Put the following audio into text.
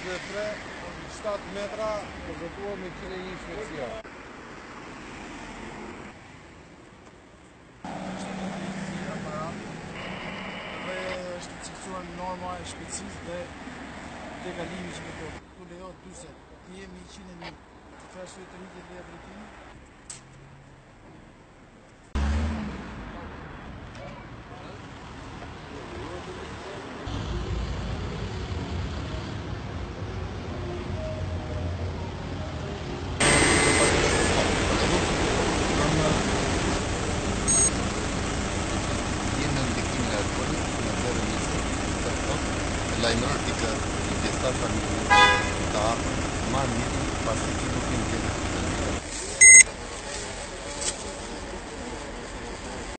pre 7 metra përgëtuar me kile një shmëtësia. Dhe është ciksuar norma e shpejtësisë dhe dekalimi që këto. Tu lejohet 40, ti jemi 101. Për arsye të rritit dhe drejtimit. Lajmërar tika i pjesëtar familjes.